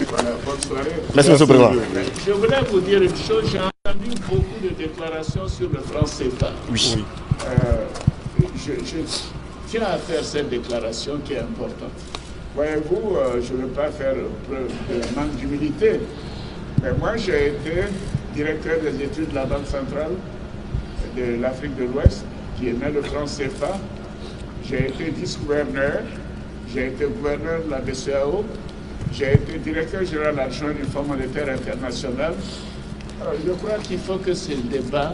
Voilà, bonne soirée. Merci, M. le Président. Je voulais vous dire une chose, j'ai entendu beaucoup de déclarations sur le franc CFA. Oui. Je tiens à faire cette déclaration qui est importante. Voyez-vous, je ne veux pas faire preuve de manque d'humilité, mais moi j'ai été directeur des études de la Banque centrale de l'Afrique de l'Ouest, qui émet le franc CFA. J'ai été vice-gouverneur, j'ai été gouverneur de la BCEAO, j'ai été directeur général adjoint du Fonds monétaire international. Alors, je crois qu'il faut que ce débat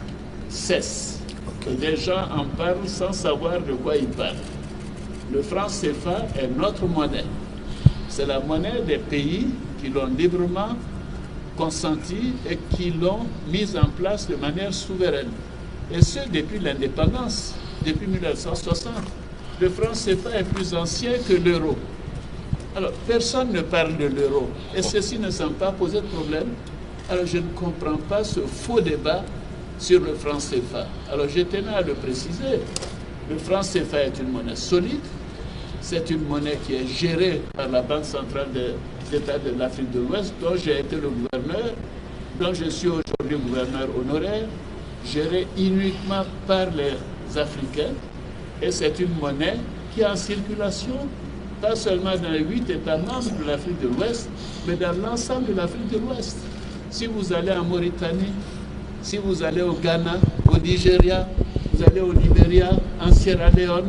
cesse. Et les gens en parlent sans savoir de quoi ils parlent. Le franc CFA est notre monnaie. C'est la monnaie des pays qui l'ont librement consenti et qui l'ont mise en place de manière souveraine. Et ce, depuis l'indépendance, depuis 1960. Le franc CFA est plus ancien que l'euro. Alors, personne ne parle de l'euro. Et ceci ne semble pas poser de problème. Alors, je ne comprends pas ce faux débat sur le franc CFA. Alors, je tenais à le préciser. Le franc CFA est une monnaie solide. C'est une monnaie qui est gérée par la Banque centrale des États de l'Afrique de l'Ouest, dont j'ai été le gouverneur, dont je suis aujourd'hui gouverneur honoraire, gérée uniquement par les Africains. Et c'est une monnaie qui est en circulation, pas seulement dans les 8 États membres de l'Afrique de l'Ouest, mais dans l'ensemble de l'Afrique de l'Ouest. Si vous allez en Mauritanie, si vous allez au Ghana, au Nigeria, vous allez au Libéria, en Sierra Leone,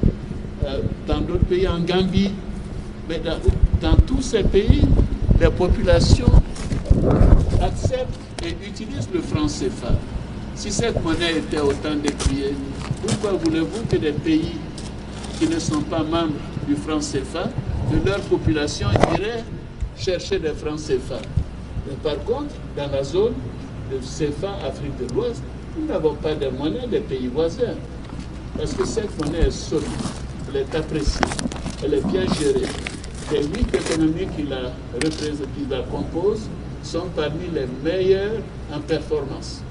dans d'autres pays, en Gambie, mais dans tous ces pays, les populations acceptent et utilisent le franc CFA. Si cette monnaie était autant décriée, pourquoi voulez-vous que des pays qui ne sont pas membres du franc CFA, de leur population iraient chercher des francs CFA? Mais par contre, dans la zone de CFA Afrique de l'Ouest, nous n'avons pas de monnaie des pays voisins. Parce que cette monnaie est solide, elle est appréciée, elle est bien gérée. Les 8 économies qui la composent sont parmi les meilleures en performance.